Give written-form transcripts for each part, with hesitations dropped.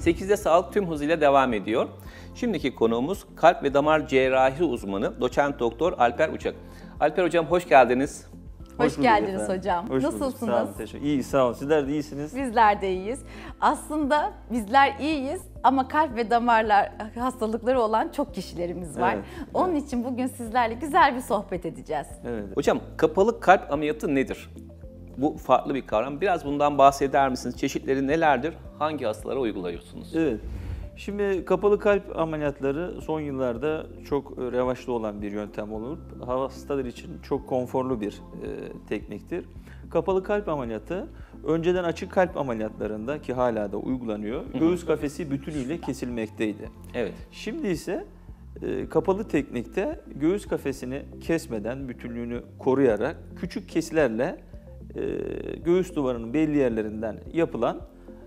8'de Sağlık tüm hızıyla devam ediyor. Şimdiki konuğumuz kalp ve damar cerrahi uzmanı doçent doktor Alper Uçak. Alper hocam hoş geldiniz. Hoş geldiniz hocam. Hoş bulduk. Nasılsınız? Sağ olun, teşekkür. İyi, sağ olun. Sizler de iyisiniz. Bizler de iyiyiz. Aslında bizler iyiyiz ama kalp ve damarlar hastalıkları olan çok kişilerimiz var. Evet, Onun için bugün sizlerle güzel bir sohbet edeceğiz. Evet. Hocam kapalı kalp ameliyatı nedir? Bu farklı bir kavram. Biraz bundan bahseder misiniz? Çeşitleri nelerdir? Hangi hastalara uyguluyorsunuz? Evet. Şimdi kapalı kalp ameliyatları son yıllarda çok revaçta olan bir yöntem olup hastalar için çok konforlu bir tekniktir. Kapalı kalp ameliyatı önceden açık kalp ameliyatlarında ki hala da uygulanıyor. Göğüs kafesi bütünüyle kesilmekteydi. Evet. Şimdi ise kapalı teknikte göğüs kafesini kesmeden bütünlüğünü koruyarak küçük kesilerle göğüs duvarının belli yerlerinden yapılan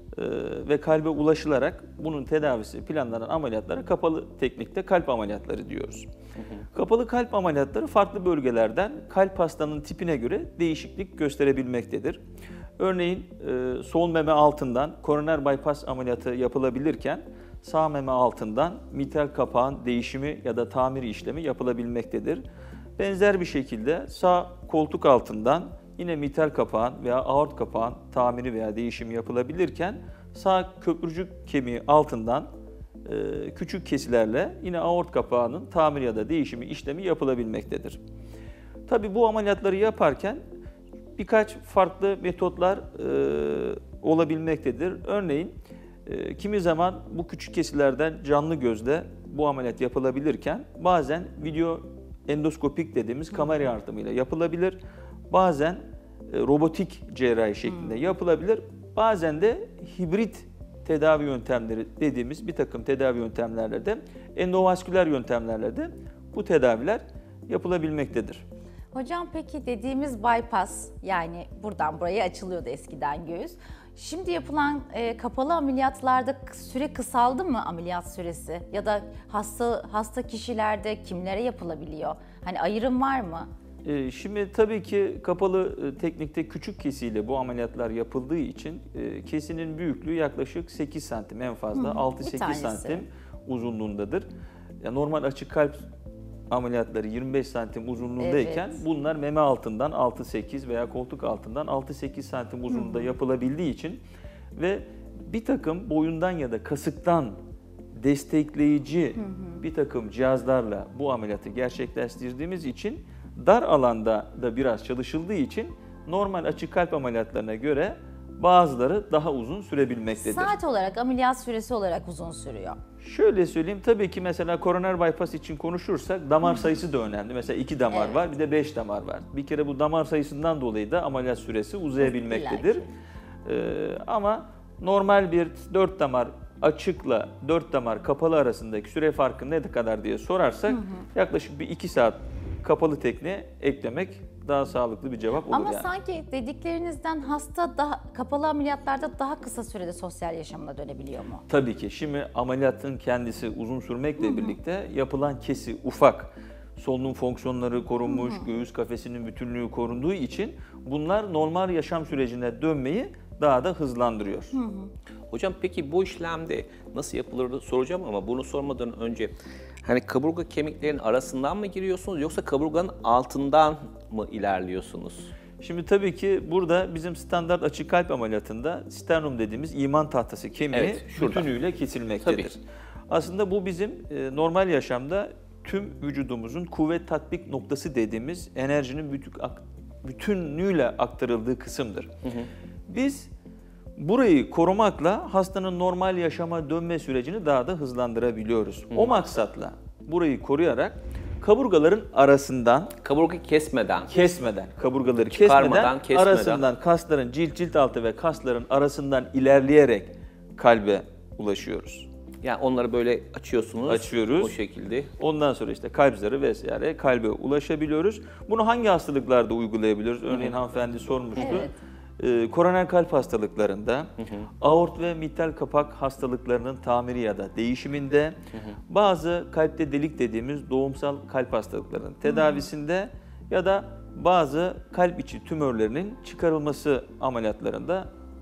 ve kalbe ulaşılarak bunun tedavisi planlanan ameliyatlara kapalı teknikte kalp ameliyatları diyoruz. Kapalı kalp ameliyatları farklı bölgelerden kalp hastanın tipine göre değişiklik gösterebilmektedir. Örneğin sol meme altından koroner bypass ameliyatı yapılabilirken sağ meme altından mitral kapağın değişimi ya da tamiri işlemi yapılabilmektedir. Benzer bir şekilde sağ koltuk altından yine mitral kapağın veya aort kapağın tamiri veya değişimi yapılabilirken sağ köprücük kemiği altından küçük kesilerle yine aort kapağının tamiri ya da değişimi işlemi yapılabilmektedir. Tabii bu ameliyatları yaparken birkaç farklı metotlar olabilmektedir. Örneğin kimi zaman bu küçük kesilerden canlı gözle bu ameliyat yapılabilirken bazen video endoskopik dediğimiz kamera yardımıyla yapılabilir. Bazen robotik cerrahi şeklinde yapılabilir. Bazen de hibrit tedavi yöntemleri dediğimiz bir takım tedavi yöntemlerle de endovasküler yöntemlerle de bu tedaviler yapılabilmektedir. Hocam peki dediğimiz bypass, yani buradan buraya açılıyordu eskiden göğüs. Şimdi yapılan kapalı ameliyatlarda süre kısaldı mı, ameliyat süresi? Ya da hasta kişilerde kimlere yapılabiliyor? Hani ayrım var mı? Şimdi tabii ki kapalı teknikte küçük kesiyle bu ameliyatlar yapıldığı için kesinin büyüklüğü yaklaşık 8 santim, en fazla 6-8 santim uzunluğundadır. Yani normal açık kalp ameliyatları 25 santim uzunluğundayken bunlar meme altından 6-8 veya koltuk altından 6-8 santim uzunluğunda yapılabildiği için ve bir takım boyundan ya da kasıktan destekleyici bir takım cihazlarla bu ameliyatı gerçekleştirdiğimiz için dar alanda da biraz çalışıldığı için normal açık kalp ameliyatlarına göre bazıları daha uzun sürebilmektedir. Saat olarak, ameliyat süresi olarak uzun sürüyor. Şöyle söyleyeyim, tabii ki mesela koroner bypass için konuşursak damar sayısı da önemli. Mesela 2 damar var, bir de 5 damar var. Bir kere bu damar sayısından dolayı da ameliyat süresi uzayabilmektedir. Ama normal bir 4 damar açıkla 4 damar kapalı arasındaki süre farkı ne kadar diye sorarsak yaklaşık bir 2 saat kapalı tekniğe eklemek daha sağlıklı bir cevap olur. Ama yani. sanki dediklerinizden hasta kapalı ameliyatlarda daha kısa sürede sosyal yaşamına dönebiliyor mu? Tabii ki. Şimdi ameliyatın kendisi uzun sürmekle birlikte yapılan kesi ufak. Solunum fonksiyonları korunmuş, göğüs kafesinin bütünlüğü korunduğu için bunlar normal yaşam sürecine dönmeyi daha da hızlandırıyor. Hocam peki bu işlemde nasıl yapılır soracağım ama bunu sormadan önce hani kaburga kemiklerinin arasından mı giriyorsunuz yoksa kaburganın altından mı ilerliyorsunuz? Şimdi tabii ki burada bizim standart açık kalp ameliyatında sternum dediğimiz iman tahtası kemiği bütünüyle kesilmektedir. Tabii. Aslında bu bizim normal yaşamda tüm vücudumuzun kuvvet tatbik noktası dediğimiz enerjinin bütünlüğüyle aktarıldığı kısımdır. Biz burayı korumakla hastanın normal yaşama dönme sürecini daha da hızlandırabiliyoruz. O maksatla burayı koruyarak kaburgaların arasından, Kaburga kesmeden, kaburgaları Çıkarmadan, kesmeden, arasından kasların cilt altı ve kasların arasından ilerleyerek kalbe ulaşıyoruz. yani onları böyle açıyorsunuz. O şekilde. Ondan sonra işte kalp zarı vesaire kalbe ulaşabiliyoruz. Bunu hangi hastalıklarda uygulayabiliyoruz? Örneğin hanımefendi sormuştu. Koroner kalp hastalıklarında, aort ve mitral kapak hastalıklarının tamiri ya da değişiminde, bazı kalpte delik dediğimiz doğumsal kalp hastalıklarının tedavisinde ya da bazı kalp içi tümörlerinin çıkarılması ameliyatlarında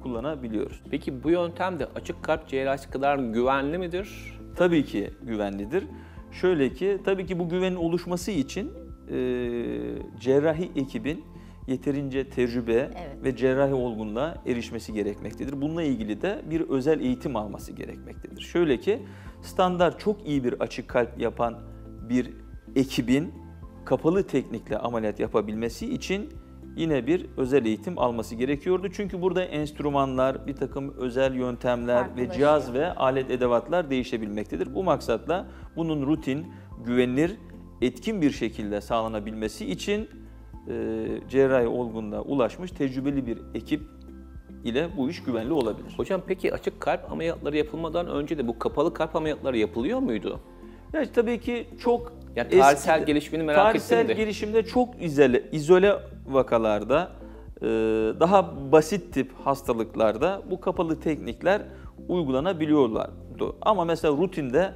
kullanabiliyoruz. Peki bu yöntem de açık kalp cerrahisi kadar güvenli midir? Tabii ki güvenlidir. Şöyle ki, tabii ki bu güvenin oluşması için cerrahi ekibin yeterince tecrübe Evet. ve cerrahi olgunluğa erişmesi gerekmektedir. Bununla ilgili de bir özel eğitim alması gerekmektedir. Şöyle ki, standart çok iyi bir açık kalp yapan bir ekibin kapalı teknikle ameliyat yapabilmesi için yine bir özel eğitim alması gerekiyordu. Çünkü burada enstrümanlar, bir takım özel yöntemler ve Farklılaşıyor. cihaz ve alet edevatlar değişebilmektedir. Bu maksatla bunun rutin, güvenilir, etkin bir şekilde sağlanabilmesi için cerrahi olgunluğa ulaşmış tecrübeli bir ekip ile bu iş güvenli olabilir. Hocam peki açık kalp ameliyatları yapılmadan önce de bu kapalı kalp ameliyatları yapılıyor muydu? Ya tabii ki çok Yani tarihsel eskide- gelişimini merak ettim de. Tarihsel gelişimde çok izole vakalarda, daha basit tip hastalıklarda bu kapalı teknikler uygulanabiliyorlardı. Ama mesela rutinde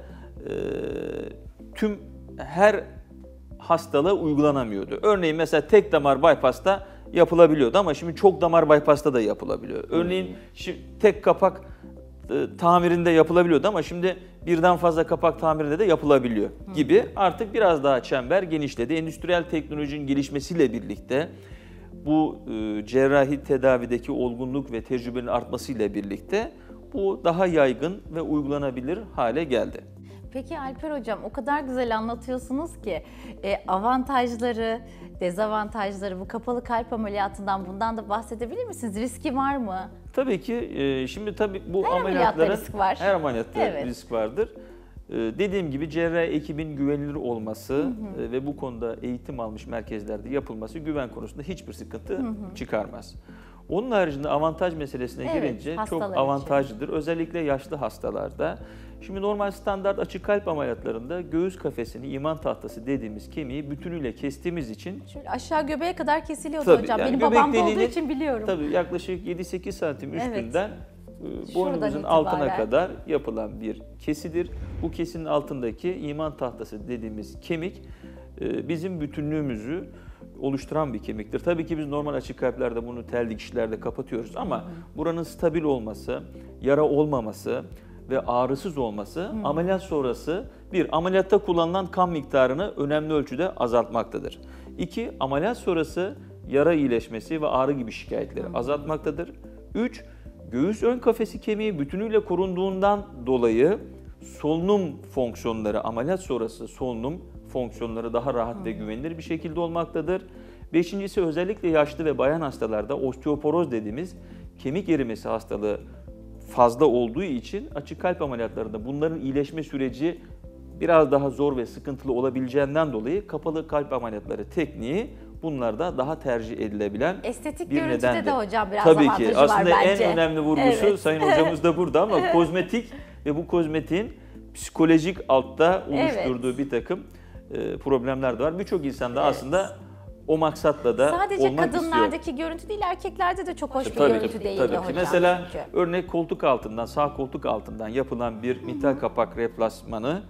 her hastalığa uygulanamıyordu. Örneğin mesela tek damar bypass'ta yapılabiliyordu ama şimdi çok damar bypass'ta da yapılabiliyor. Örneğin tek kapak tamirinde yapılabiliyordu ama şimdi birden fazla kapak tamirinde de yapılabiliyor gibi. Artık biraz daha çember genişledi. Endüstriyel teknolojinin gelişmesiyle birlikte bu cerrahi tedavideki olgunluk ve tecrübenin artmasıyla birlikte bu daha yaygın ve uygulanabilir hale geldi. Peki Alper Hocam, o kadar güzel anlatıyorsunuz ki avantajları, dezavantajları bu kapalı kalp ameliyatından, bundan da bahsedebilir misiniz? Riski var mı? Tabii ki şimdi tabii bu Her ameliyatta ameliyatların risk var. her ameliyatta Evet. risk vardır. Dediğim gibi cerrahi ekibin güvenilir olması ve bu konuda eğitim almış merkezlerde yapılması güven konusunda hiçbir sıkıntı çıkarmaz. Onun haricinde avantaj meselesine Evet, gelince hastalar çok için. avantajlıdır. Özellikle yaşlı hastalarda. Şimdi normal standart açık kalp ameliyatlarında göğüs kafesini, iman tahtası dediğimiz kemiği bütünüyle kestiğimiz için Şöyle aşağı göbeğe kadar kesiliyordu Tabii, hocam. yani Benim göbek babam da olduğu deliğinin- için biliyorum. tabii yaklaşık 7-8 santim Evet. üstünden Şuradan boynumuzun altına itibaren. kadar yapılan bir kesidir. Bu kesinin altındaki iman tahtası dediğimiz kemik bizim bütünlüğümüzü oluşturan bir kemiktir. Tabii ki biz normal açık kalplerde bunu tel dikişlerle kapatıyoruz ama buranın stabil olması, yara olmaması ve ağrısız olması ameliyat sonrası ameliyatta kullanılan kan miktarını önemli ölçüde azaltmaktadır. 2, ameliyat sonrası yara iyileşmesi ve ağrı gibi şikayetleri azaltmaktadır. 3, göğüs ön kafesi kemiği bütünüyle korunduğundan dolayı solunum fonksiyonları, ameliyat sonrası solunum fonksiyonları daha rahat ve güvenilir bir şekilde olmaktadır. 5.'si özellikle yaşlı ve bayan hastalarda osteoporoz dediğimiz kemik erimesi hastalığı fazla olduğu için açık kalp ameliyatlarında bunların iyileşme süreci biraz daha zor ve sıkıntılı olabileceğinden dolayı kapalı kalp ameliyatları tekniği bunlarda daha tercih edilebilen Estetik bir görüntüde nedendir. de hocam biraz Tabii avantajı ki var aslında bence. en önemli vurgusu Evet. Sayın Hocamız da burada ama kozmetik ve bu kozmetiğin psikolojik altta oluşturduğu bir takım problemler de var. Birçok insan da aslında o maksatla da Sadece olmak istiyor. kadınlardaki görüntü değil, erkeklerde de çok hoş bir Tabii, görüntü değildi tabii ki. hocam. Mesela çünkü. örnek koltuk altından, sağ koltuk altından yapılan bir mital kapak replasmanı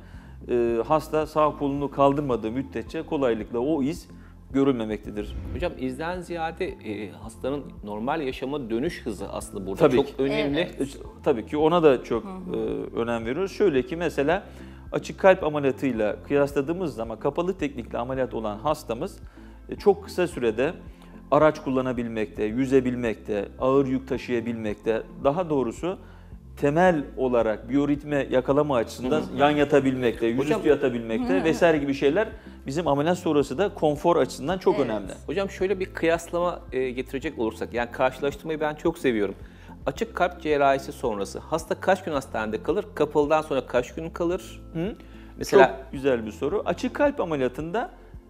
hasta sağ kolunu kaldırmadığı müddetçe kolaylıkla o iz görülmemektedir. Hocam izden ziyade hastanın normal yaşama dönüş hızı aslında burada Tabii çok ki. önemli. Tabii ki ona da çok önem veriyoruz. Şöyle ki mesela açık kalp ameliyatıyla kıyasladığımız zaman kapalı teknikle ameliyat olan hastamız çok kısa sürede araç kullanabilmekte, yüzebilmekte, ağır yük taşıyabilmekte, daha doğrusu temel olarak biyoritme yakalama açısından yan yatabilmekte, yüzüstü yatabilmekte vesaire gibi şeyler bizim ameliyat sonrası da konfor açısından çok önemli. Hocam şöyle bir kıyaslama getirecek olursak, yani karşılaştırmayı ben çok seviyorum. Açık kalp cerrahisi sonrası hasta kaç gün hastanede kalır? Kapalıdan sonra kaç gün kalır? Mesela Çok güzel bir soru. Açık kalp ameliyatında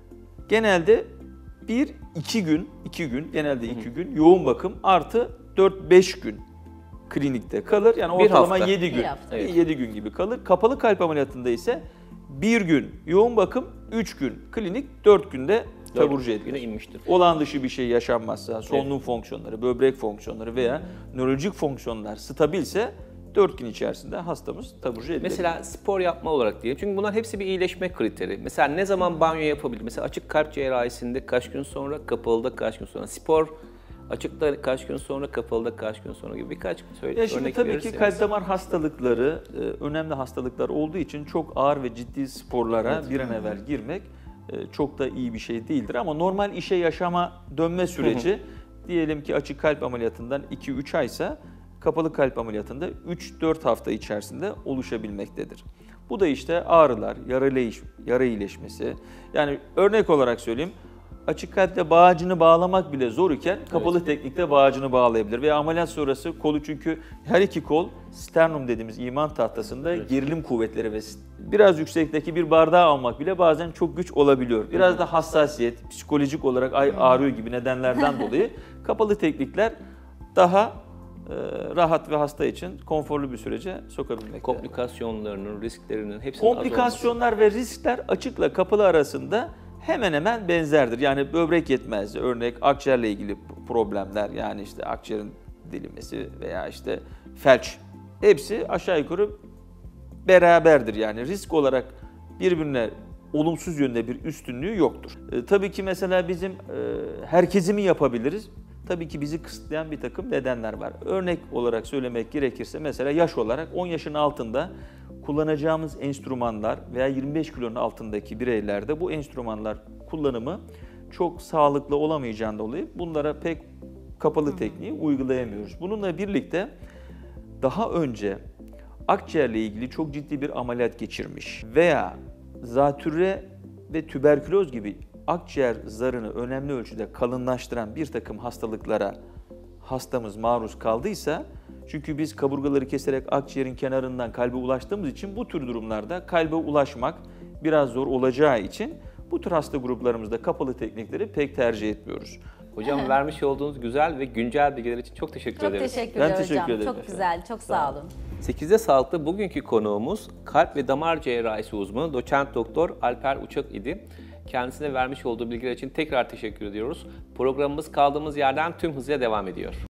genelde 2 gün, genelde 2 gün yoğun bakım artı 4-5 gün klinikte kalır. Yani Bir ortalama hafta. 7 gün. Bir hafta. Evet. 7 gün gibi kalır. Kapalı kalp ameliyatında ise 1 gün yoğun bakım, 3 gün klinik, 4 günde taburcu güne edilir. inmiştir. Olağan dışı bir şey yaşanmazsa, solunum fonksiyonları, böbrek fonksiyonları veya nörolojik fonksiyonlar stabilse 4 gün içerisinde hastamız taburcu edilir. Mesela spor yapma olarak diyelim. Çünkü bunlar hepsi bir iyileşme kriteri. Mesela ne zaman banyo yapabilir? Mesela açık kalp cerrahisinde kaç gün sonra, kapalıda kaç gün sonra? Spor Açıkta kaç gün sonra, kapalıda kaç gün sonra gibi birkaç Ya örnek şimdi tabii ki verirseniz. kalp damar hastalıkları önemli hastalıklar olduğu için çok ağır ve ciddi sporlara bir an evvel girmek çok da iyi bir şey değildir. Ama normal işe yaşama dönme süreci diyelim ki açık kalp ameliyatından 2-3 aysa kapalı kalp ameliyatında 3-4 hafta içerisinde oluşabilmektedir. Bu da işte ağrılar, yara iyileşmesi. Yani örnek olarak söyleyeyim, açık kalpte bağcını bağlamak bile zor iken kapalı teknikte bağcını bağlayabilir. Veya ameliyat sonrası kolu, çünkü her iki kol sternum dediğimiz iman tahtasında gerilim kuvvetleri ve biraz yüksekteki bir bardağı almak bile bazen çok güç olabiliyor. Biraz da hassasiyet, psikolojik olarak ağrıyor gibi nedenlerden dolayı kapalı teknikler daha rahat ve hasta için konforlu bir sürece sokabilmekte. Komplikasyonlarının, risklerinin hepsinin az olması. Komplikasyonlar ve riskler açıkla kapalı arasında hemen hemen benzerdir. Yani böbrek yetmezliği, örnek akciğerle ilgili problemler, yani işte akciğerin delinmesi veya işte felç, hepsi aşağı yukarı beraberdir. Yani risk olarak birbirine olumsuz yönde bir üstünlüğü yoktur. Tabii ki mesela bizim herkesi mi yapabiliriz? Tabii ki bizi kısıtlayan bir takım nedenler var. Örnek olarak söylemek gerekirse mesela yaş olarak 10 yaşın altında kullanacağımız enstrümanlar veya 25 kilonun altındaki bireylerde bu enstrümanlar kullanımı çok sağlıklı olamayacağından dolayı bunlara pek kapalı tekniği uygulayamıyoruz. Bununla birlikte daha önce akciğerle ilgili çok ciddi bir ameliyat geçirmiş veya zatürre ve tüberküloz gibi akciğer zarını önemli ölçüde kalınlaştıran bir takım hastalıklara hastamız maruz kaldıysa, çünkü biz kaburgaları keserek akciğerin kenarından kalbe ulaştığımız için bu tür durumlarda kalbe ulaşmak biraz zor olacağı için bu tür hasta gruplarımızda kapalı teknikleri pek tercih etmiyoruz. Hocam vermiş olduğunuz güzel ve güncel bilgiler için çok teşekkür Çok ederiz. teşekkürler Ben teşekkür hocam. ederim Çok efendim. güzel, çok sağ olun. 8'de Sağlık'ta bugünkü konuğumuz kalp ve damar cerrahisi uzmanı doçent doktor Alper Uçak idi. Kendisine vermiş olduğu bilgiler için tekrar teşekkür ediyoruz. Programımız kaldığımız yerden tüm hızıyla devam ediyor.